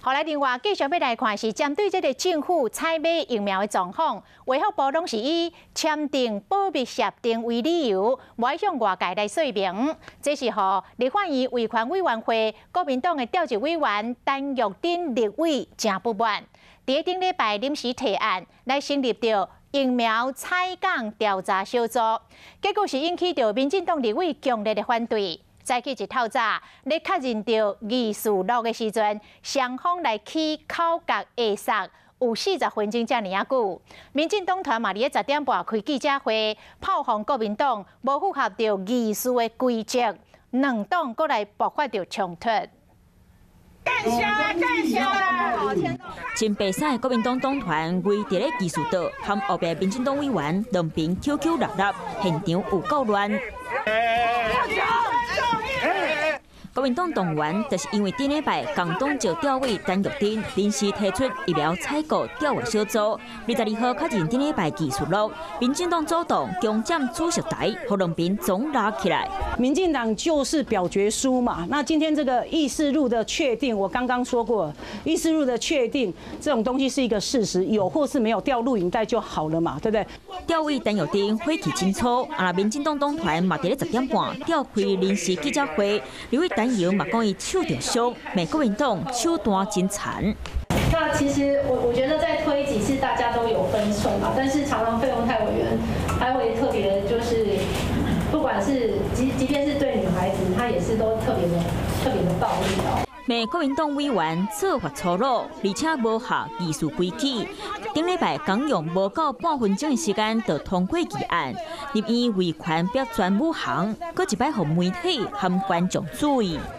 后来另外继续要来看是针对这个政府采买疫苗的状况，卫福部拢是以签订保密协定为理由，无爱向外界来说明。这是互立法院维权委员会国民党的调查委员陈玉珍立委真不满。伫顶礼拜临时提案来成立着疫苗采购调查小组，结果是引起着民进党立委强烈的反对。 早起一透早，咧确认到议事录的时阵，双方来起口角下杀，有40分钟遮尔啊久。民进党团嘛，伫10点半开记者会，炮轰国民党无符合着议事的规则，两党搁来爆发着冲突。 真白衫的国民党党团围伫咧议事岛，和后边民进党委员两边 QQ 闹闹，现场有够乱。 国民党党员就是因为顶礼拜共党召调委陈玉珍临时提出疫苗采购调查小组，22号确认顶礼拜议事录，民进党主动攻占主席台，和两边总拉起来。 民进党就是表决书嘛，那今天这个议事录的确定，我刚刚说过，议事录的确定这种东西是一个事实，有或是没有调录影带就好了嘛，对不对？ 调委陈玉珍火气真粗，民进党党团嘛伫咧10点半召开临时记者会，立委陈瑶嘛讲伊手着伤，骂国民党手段真残。 那其实我觉得再推几次大家都有分寸嘛，但是常常费鸿泰委员还会特别就是，不管是即便是对女孩子，他也是都特别的暴力哦。 骂国民党委员做法粗鲁，而且无合议事规矩。顶礼拜刚用无到半分钟的时间就通过议案，立院维权表全武行，搁一摆互媒体和观众注意。